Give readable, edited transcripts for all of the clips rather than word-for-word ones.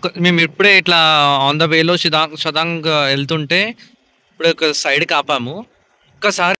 మేము ఇప్పుడే ఇట్లా ఆన్ ద వేలో షదాంగ్ వెళ్తుంటే ఇప్పుడు ఒక సైడ్కి ఆపాము. ఒక్కసారి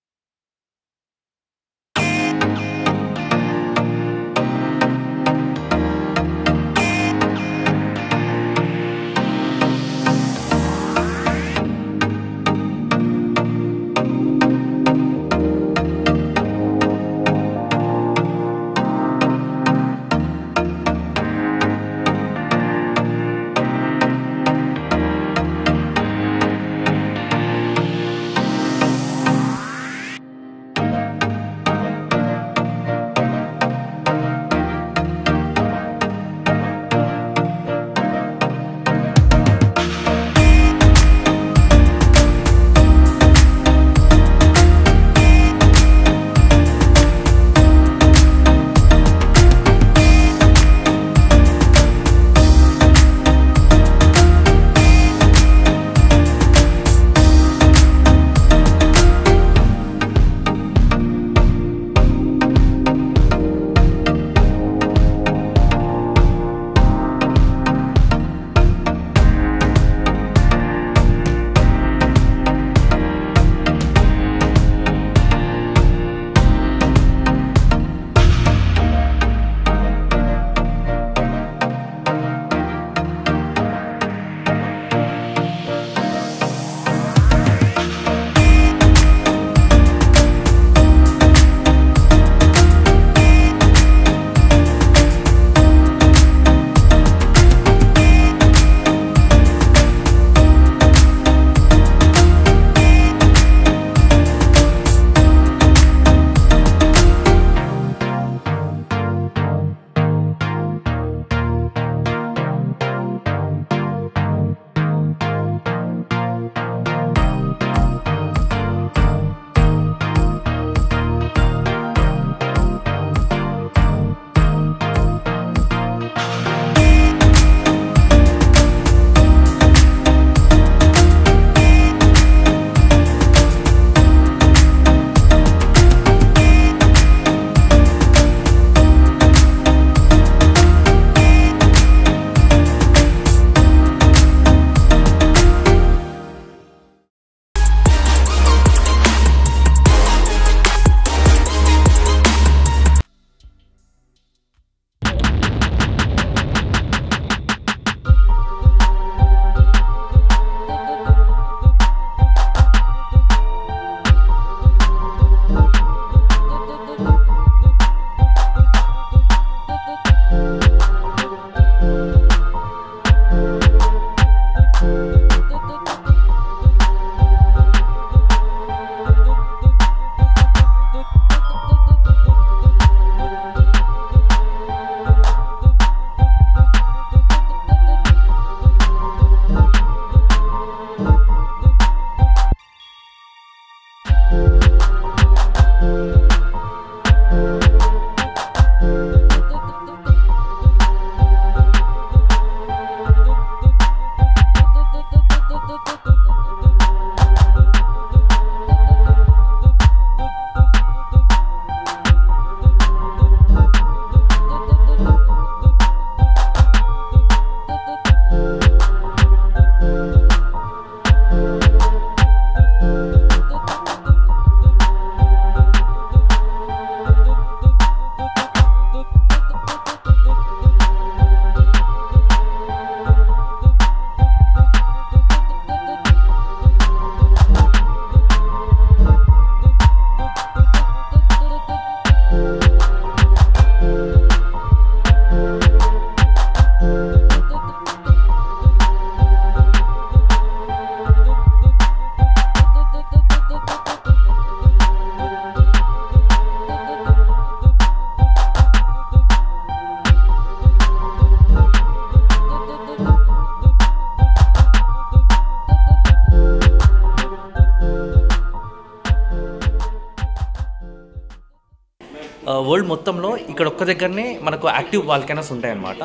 వరల్డ్ మొత్తంలో ఇక్కడ ఒక్క దగ్గరనే మనకు యాక్టివ్ వాల్కనోస్ ఉంటాయి అన్నమాట.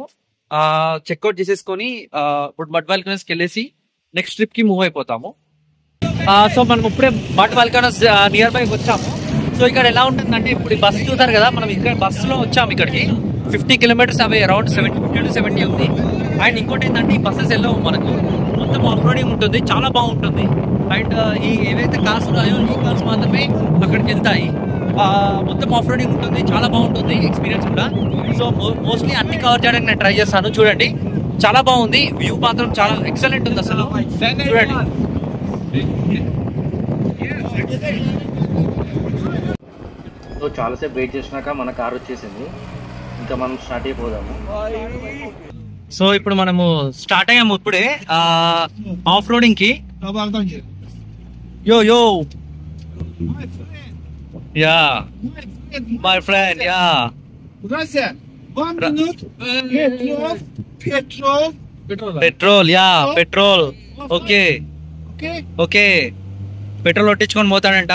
చెక్అవుట్ చేసేసుకొని ఇప్పుడు మడ్ వాల్కనోస్కి వెళ్ళేసి నెక్స్ట్ ట్రిప్ కి మూవ్ అయిపోతాము. సో మనం ఇప్పుడే మడ్ వాల్కనోస్ నియర్ బై వచ్చాము. సో ఇక్కడ ఎలా ఉంటుందంటే ఇప్పుడు బస్సు చూసారు కదా, మనం ఇక్కడ బస్సులో వచ్చాము. ఇక్కడికి 50 కిలోమీటర్స్ అవే, అరౌండ్ 50 to 70 ఉంది. అండ్ ఇంకోటి ఏంటంటే ఈ బస్సెస్ వెళ్ళవు మనకు, మొత్తం ఆఫ్ రోడింగ్ ఉంటుంది, చాలా బాగుంటుంది. అండ్ ఈ ఏవైతే కార్స్ ఉన్నాయో ఈ కార్స్ మాత్రమే అక్కడికి వెళ్తాయి. మొత్తం ఆఫ్ రోడింగ్ ఉంటుంది, చాలా బాగుంటుంది ఎక్స్పీరియన్స్ కూడా. సో మోస్ట్లీ అన్ని కవర్ చేయడానికి నేను ట్రై చేస్తాను. చూడండి చాలా బాగుంది, వ్యూ మాత్రం చాలా ఎక్సలెంట్ ఉంది అసలు. చూడండి సో చాలాసేపు వెయిట్ చేసినాక మన కార్ వచ్చేసింది, ఇంకా మనం స్టార్ట్ అయిపోదాము. సో ఇప్పుడు మనము స్టార్ట్ అయ్యాము ఇప్పుడే ఆఫ్ రోడింగ్ కి. Yo yo yeah my friend yeah petrol yeah petrol okay okay petrol కొట్టించుకొని పోతాడంట.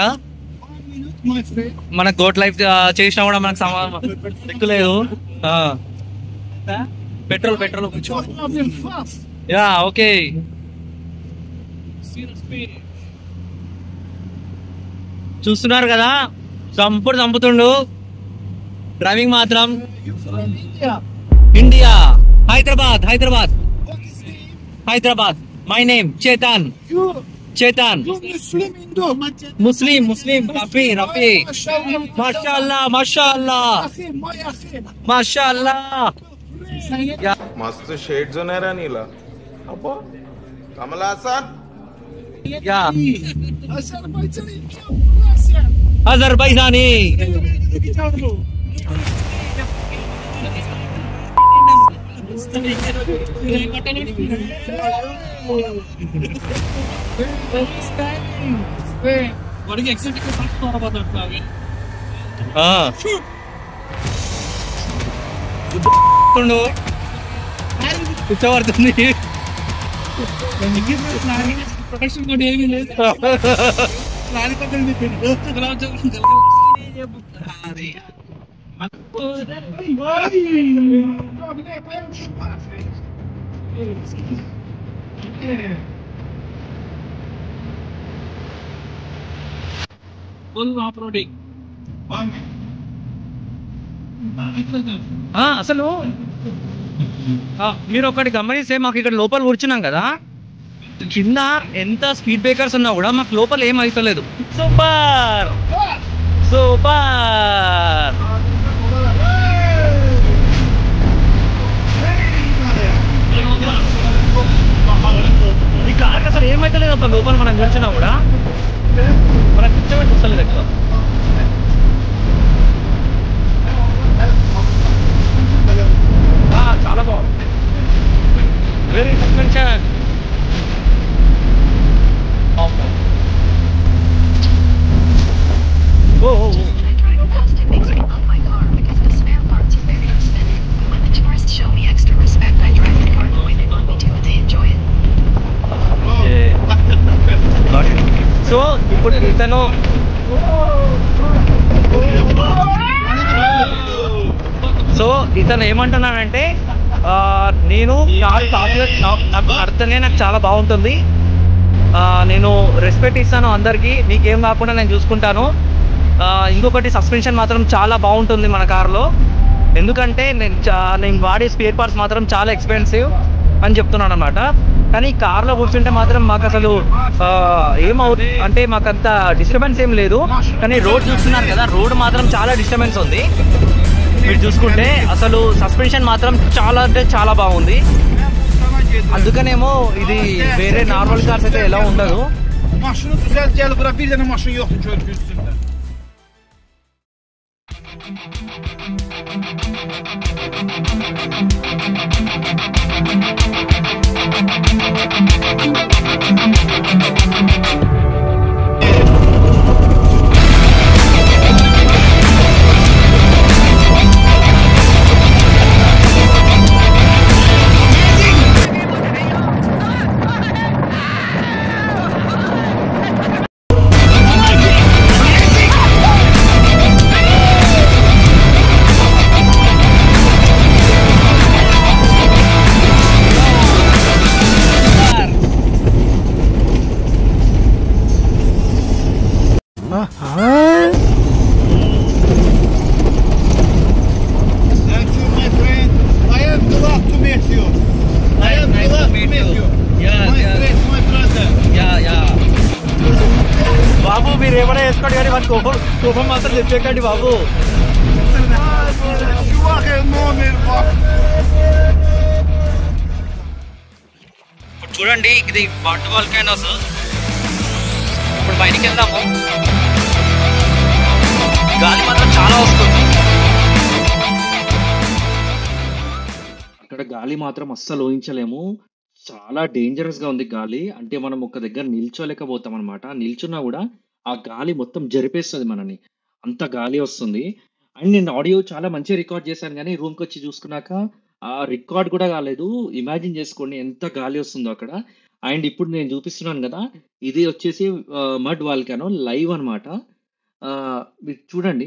మనకు గోట్ లైఫ్ చేసినా కూడా మనకు దిక్కులేదు. Petrol petrol yeah okay. చూస్తున్నారు కదా చంపుతుండు డ్రైవింగ్ మాత్రం. India Hyderabad Hyderabad Hyderabad. My name Chetan Chetan. Muslim Muslim Rafi Rafi. మాషాల్లా మాషాల్లా మాషాల్లా. मस्त शेड जो नाही राणीला अप्पा कमला असा या अझरबैजानी కూర్చోబడుతుంది. ప్రొటెక్షన్ కూడా ఏమీ లేదు. అసలు మీరు ఒకటి గమనిస్తే మాకు ఇక్కడ లోపల కూర్చున్నాం కదా, కింద ఎంత స్పీడ్ బ్రేకర్స్ ఉన్నా కూడా మాకు లోపల ఏం అవుతలేదు. Super super. ఈ కార్కి అసలు ఏమైతలేదు అబ్బా, లోపల మనం కూర్చున్నా కూడా మనకు కూర్చోబెట్టి వస్తలేదు ఎక్కువ. చాలా బాగుంది, వెరీ సస్పెన్షన్. సో ఇప్పుడు ఇతను ఏమంటున్నానంటే నేను నాకు అర్థంగా నాకు చాలా బాగుంటుంది, నేను రెస్పెక్ట్ ఇస్తాను అందరికీ, నీకేం కాకుండా నేను చూసుకుంటాను. ఇంకొకటి సస్పెన్షన్ మాత్రం చాలా బాగుంటుంది మన కార్లో, ఎందుకంటే నేను వాడే స్పేర్ పార్ట్స్ మాత్రం చాలా ఎక్స్పెన్సివ్ అని చెప్తున్నాను అనమాట. కానీ కార్లో కూర్చుంటే మాత్రం మాకు అసలు ఏమవుతుంది అంటే మాకంత డిస్టర్బెన్స్ ఏం లేదు. కానీ రోడ్ చూస్తున్నారు కదా, రోడ్ మాత్రం చాలా డిస్టర్బెన్స్ ఉంది. మీరు చూసుకుంటే అసలు సస్పెన్షన్ మాత్రం చాలా అంటే చాలా బాగుంది. అందుకనేమో ఇది వేరే నార్మల్ కార్స్ అయితే ఎలా ఉండదు. మీరు ఏమైనా వేసుకోండి కానీ మన కోపం కోపం మాత్రం చెప్పేకండి బాబు. ఇప్పుడు చూడండి ఇది బట్ వాల్కనోస్. ఇప్పుడు బయటికి వెళ్దాము. గాలి మాత్రం చాలా వస్తుంది. అక్కడ గాలి మాత్రం అస్సలు ఊహించలేము. చాలా డేంజరస్ గా ఉంది గాలి. అంటే మనం ఒక దగ్గర నిల్చోలేకపోతాం అనమాట. నిల్చున్నా కూడా ఆ గాలి మొత్తం జరిపేస్తుంది మనని. అంత గాలి వస్తుంది. అండ్ నేను ఆడియో చాలా మంచిగా రికార్డ్ చేశాను కానీ రూమ్కి వచ్చి చూసుకున్నాక ఆ రికార్డ్ కూడా కాలేదు. ఇమాజిన్ చేసుకోండి ఎంత గాలి వస్తుందో అక్కడ. అండ్ ఇప్పుడు నేను చూపిస్తున్నాను కదా, ఇది వచ్చేసి మడ్ వాల్కానో లైవ్ అనమాట. మీరు చూడండి.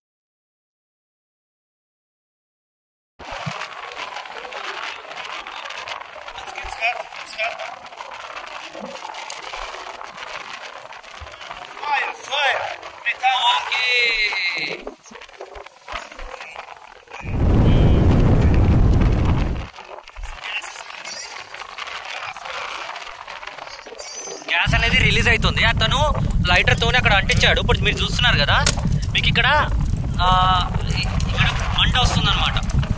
గ్యాస్ అనేది రిలీజ్ అవుతుంది. అతను లైటర్ తోనే అక్కడ అంటించాడు. ఇప్పుడు మీరు చూస్తున్నారు కదా, మీకు ఇక్కడ మంట వస్తుంది అనమాట.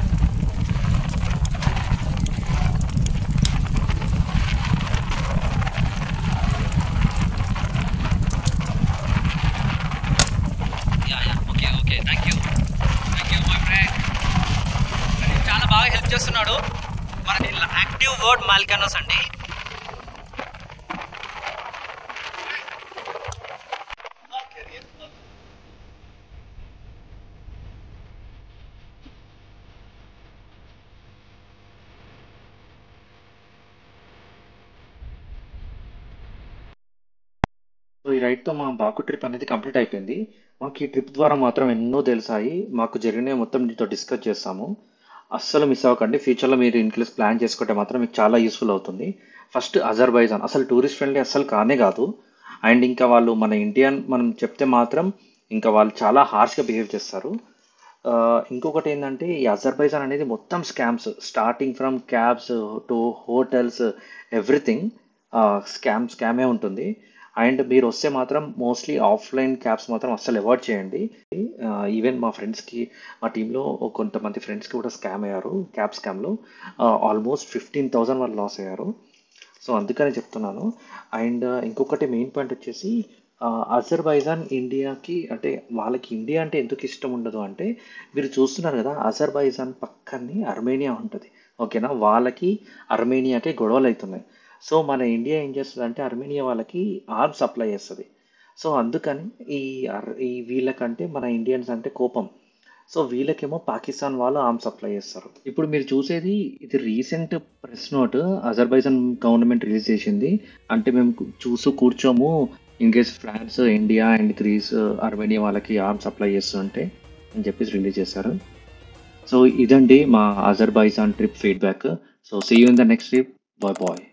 Okay okay, thank you my friend. చాలా బాగా హెల్ప్ చేస్తున్నాడు. మనకి యాక్టివ్ వర్డ్ వాల్కనోస్ అండి. సో ఈ రైడ్తో మా బాకు ట్రిప్ అనేది కంప్లీట్ అయిపోయింది. మాకు ఈ ట్రిప్ ద్వారా మాత్రం ఎన్నో తెలిసాయి. మాకు జరిగినవి మొత్తం మీతో డిస్కస్ చేస్తాము. అస్సలు మిస్ అవ్వకండి. ఫ్యూచర్లో మీరు ఇన్కేస్ ప్లాన్ చేసుకుంటే మాత్రం మీకు చాలా యూస్ఫుల్ అవుతుంది. ఫస్ట్ అజర్బైజాన్ అసలు టూరిస్ట్ ఫ్రెండ్లీ అస్సలు కానే కాదు. అండ్ ఇంకా వాళ్ళు మన ఇండియన్ మనం చెప్తే మాత్రం ఇంకా వాళ్ళు చాలా హార్ష్గా బిహేవ్ చేస్తారు. ఇంకొకటి ఏంటంటే ఈ అజర్బైజాన్ అనేది మొత్తం scams, starting from cabs to hotels, everything స్కామే ఉంటుంది. అండ్ మీరు వస్తే మాత్రం మోస్ట్లీ ఆఫ్లైన్ క్యాబ్స్ మాత్రం అస్సలు అవాయిడ్ చేయండి. ఈవెన్ మా ఫ్రెండ్స్కి, మా టీంలో కొంతమంది ఫ్రెండ్స్కి కూడా స్కామ్ అయ్యారు. క్యాబ్ స్కామ్లో ఆల్మోస్ట్ 15,000 వాళ్ళు లాస్ అయ్యారు. సో అందుకని చెప్తున్నాను. అండ్ ఇంకొకటి మెయిన్ పాయింట్ వచ్చేసి అజర్బైజాన్ ఇండియాకి, అంటే వాళ్ళకి ఇండియా అంటే ఎందుకు ఇష్టం ఉండదు అంటే, మీరు చూస్తున్నారు కదా అజర్బైజాన్ పక్కనే అర్మేనియా ఉంటుంది. ఓకేనా, వాళ్ళకి అర్మేనియాకి గొడవలు అవుతున్నాయి. సో మన ఇండియా ఏం చేస్తుంది అంటే అర్మేనియా వాళ్ళకి ఆర్మ్స్ సప్లై చేస్తుంది. సో అందుకని ఈ వీళ్ళకంటే మన ఇండియన్స్ అంటే కోపం. సో వీళ్ళకేమో పాకిస్తాన్ వాళ్ళు ఆర్మ్స్ సప్లై చేస్తారు. ఇప్పుడు మీరు చూసేది ఇది recent press note Azerbaijan government release చేసింది. అంటే మేము కూర్చోము in case France, India and Greece Armenia వాళ్ళకి ఆర్మ్స్ సప్లై చేస్తుంటే అని చెప్పేసి రిలీజ్ చేశారు. సో ఇదండి మా Azerbaijan trip feedback. So see you in the next trip. Bye bye.